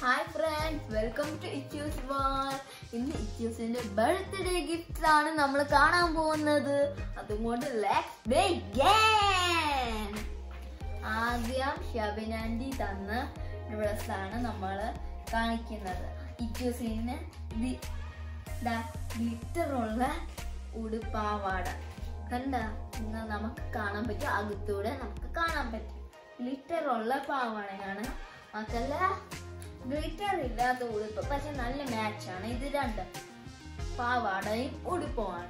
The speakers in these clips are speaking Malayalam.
Hi friends, welcome to Echus world. In Echus's birthday gifts ആണ് നമ്മൾ കാണാൻ പോകുന്നത്. അതുകൊണ്ട് let's begin. ആദ്യം ഷബിനാൻഡി തന്ന ഡ്രസ് ആണ് നമ്മൾ കാണിക്കുന്നത്. ഇച്ചൂസിന് ഗ്ലിറ്റർ ഉള്ള ഉടുപ്പാവാട കണ്ട നമുക്ക് കാണാൻ പറ്റും, അകത്തൂടെ നമുക്ക് കാണാൻ പറ്റും. ഗ്ലിറ്റർ ഉള്ള പാവാടയാണ്, മക്കല്ല ഗ്ലിറ്റർ ഇല്ലാത്ത ഉടുപ്പ്, പക്ഷെ നല്ല മാച്ചാണ്. ഇത് രണ്ടും പാവാടയും ഉടുപ്പുമാണ്.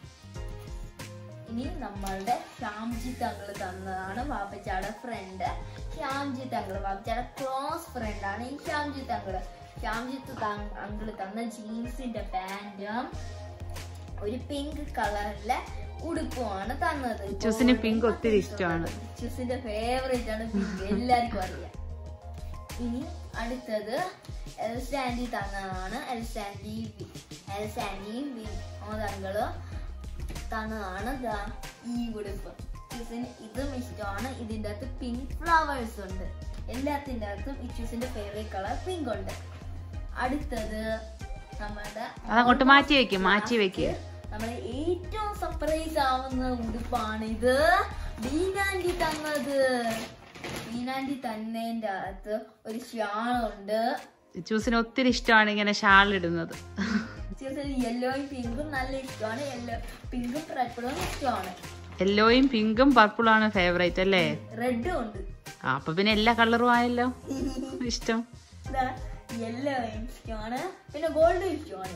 ഇനി നമ്മളുടെ ശ്യാംജി തങ്ങള് തന്നതാണ്, വാപ്പച്ചാടെ ഫ്രണ്ട് ശ്യാംജി തങ്ങള്, വാപ്പച്ചാടെ ക്ലോസ് ഫ്രണ്ട് ആണ് ഈ ശ്യാംജി തങ്ങള്. ശ്യാംജിത്ത് അങ്കിള് തന്ന ജീൻസിന്റെ പാന്റും ഒരു പിങ്ക് കളറിലെ ഉടുപ്പുമാണ് തന്നത്. ഇച്ചൂസിന് പിങ്ക് ഒത്തിരി ഇഷ്ടമാണ്. ഇച്ചൂസിന്റെ ഫേവറേറ്റ് ആണ് പിങ്ക്, എല്ലാവർക്കും അറിയാം. ഇനി അടുത്തത് എൽസാൻഡി തന്നതാണ്. എൽസാൻഡിയും വിനോദങ്ങള് തന്നതാണ് ഈ ഉടുപ്പ്. ഇച്ചൂസിന് ഇതും ഇഷ്ടമാണ്. ഇതിന്റെ അകത്ത് പിങ്ക് ഫ്ലവേഴ്സ് ഉണ്ട്. എല്ലാത്തിന്റെ അകത്തും ഇച്ചൂസിന്റെ ഫേവറേറ്റ് കളർ പിങ്ക് ഉണ്ട്. അടുത്തത് നമ്മുടെ അതങ്ങോട്ട് മാറ്റി വെക്കുക. നമ്മളെ ഏറ്റവും സർപ്രൈസ് ആവുന്ന ഉടുപ്പാണ് ഇത്. ബീനാൻഡി തന്നത്. ബീനാൻഡി തന്നതിന്റെ അകത്ത് ഒരു ഷാളുണ്ട്. ചൂസിന് ഒത്തിരി ഇഷ്ടമാണ് ഇങ്ങനെ ഷാൾ ഇടുന്നത്. യെല്ലോയും പിങ്കും നല്ല ഇഷ്ടമാണ്. പിങ്കും പർപ്പിളും ഇഷ്ടമാണ്. യെല്ലോയും പിങ്കും പർപ്പിളും ആണ് ഫേവറേറ്റ് അല്ലേ? റെഡും ഉണ്ട്. അപ്പൊ പിന്നെ എല്ലാ കളറും ആയല്ലോ ഇഷ്ടം. യെല്ലോയും ഇഷ്ടമാണ്, പിന്നെ ഗോൾഡും ഇഷ്ടമാണ്,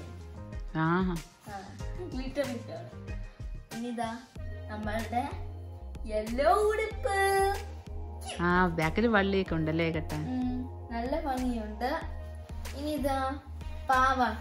ഗ്ലിറ്റർ ഇഷ്ടമാണ്. ഇനിതാ നമ്മളുടെ യെല്ലോ ഉടുപ്പ്. ബാക്കിൽ വള്ളിയൊക്കെ ഉണ്ടല്ലേ കെട്ടാൻ, നല്ല ഭംഗിയുണ്ട്. ഇനി ഇതാ പാവാട,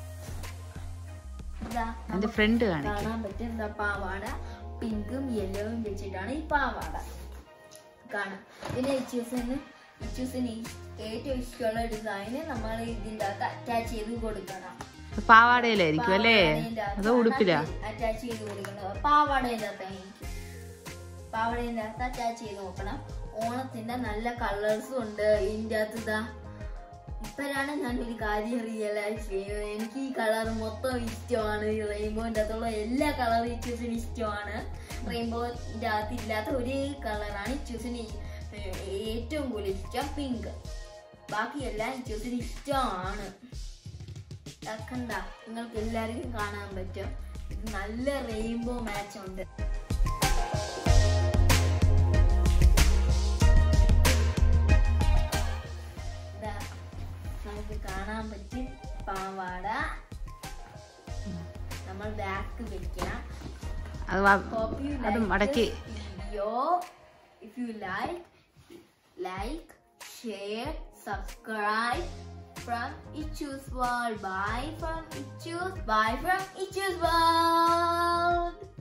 ഫ്രണ്ട് കാണാൻ പറ്റും. എന്താ പാവാട പിങ്കും യെല്ലോയും വെച്ചിട്ടാണ് ഈ പാവാട കാണാം. പിന്നെ ഇച്ചൂസിന് ഏറ്റവും ഇഷ്ടമുള്ള ഡിസൈന് നമ്മൾ ഇതിന്റെ അകത്ത് അറ്റാച്ച് ചെയ്ത് കൊടുക്കണം. പാവാടയിലായിരിക്കും അല്ലേ, അതോ ഉടുപ്പിലാ അറ്റാച്ച് ചെയ്ത് കൊടുക്കണം? പാവാടയുടെ അകത്ത് അറ്റാച്ച് ചെയ്ത് നോക്കണം. ഓണത്തിന്റെ നല്ല കളേഴ്സും ഉണ്ട് ഇതിന്റെ അകത്ത്. ഇതാ ഇപ്പോഴാണ് ഞാൻ ഒരു കാര്യം റിയലൈസ് ചെയ്യുന്നത്. എനിക്ക് ഈ കളർ മൊത്തം ഇഷ്ടമാണ്. റെയിൻബോന്റെ അകത്തുള്ള എല്ലാ കളറും ഇച്ചൂസിന് ഇഷ്ടമാണ്. റെയിൻബോന്റെ അകത്ത് ഇല്ലാത്ത ഒരേ കളറാണ് ഇച്ചൂസിന് ഏറ്റവും കൂടുതൽ ഇഷ്ടം, പിങ്ക്. ബാക്കിയെല്ലാം ഇച്ചൂസിന് ഇഷ്ടമാണ്. കണ്ട, നിങ്ങൾക്ക് എല്ലാവർക്കും കാണാൻ പറ്റും. ഇത് നല്ല റെയിൻബോ മാച്ച് ഉണ്ട്. നമുക്ക് കാണാൻ പറ്റും പാവാട. നമ്മൾ ബാക്ക് വെക്കണം. Video if you like, share, subscribe from Echus world. Bye from Echus world.